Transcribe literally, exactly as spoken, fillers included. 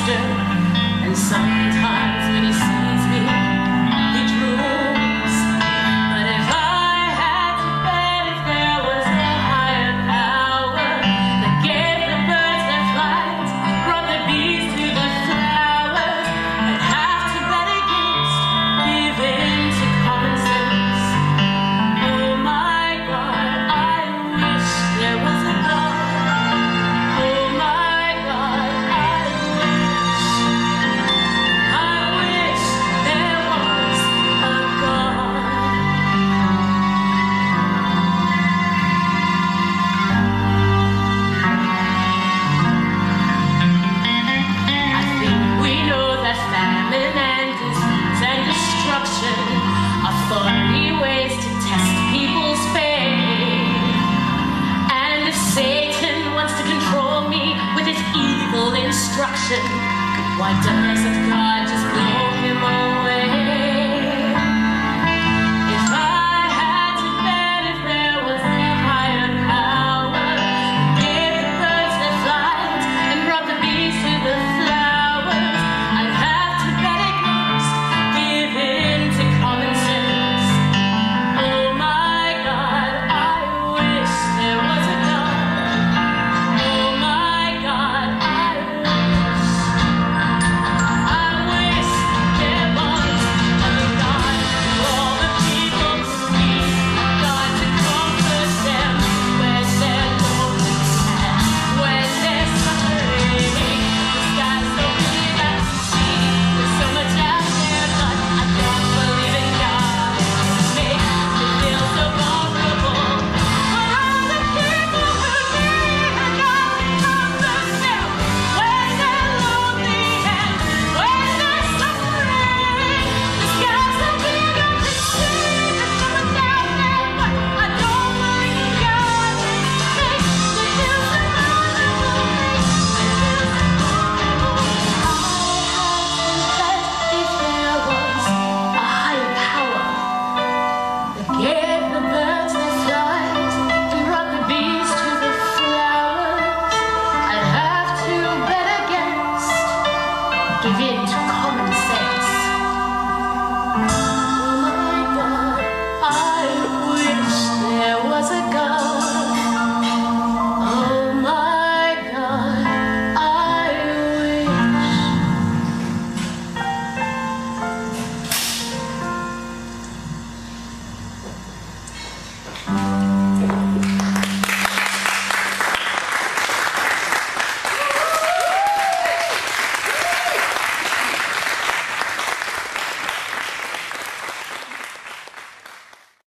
posture, and sometimes when he sees me, he drools. But if I had to bet, if there was a higher power that gave the birds their flight, brought the bees to the flowers, I'd have to bet against giving to common sense. Oh my God, I wish there was a God. Oh my God, I wish, I wish there was a God. I think we know that famine and disease and destruction are phony ways to test people's faith. And if Satan wants to control me with his evil instruction, why doesn't God just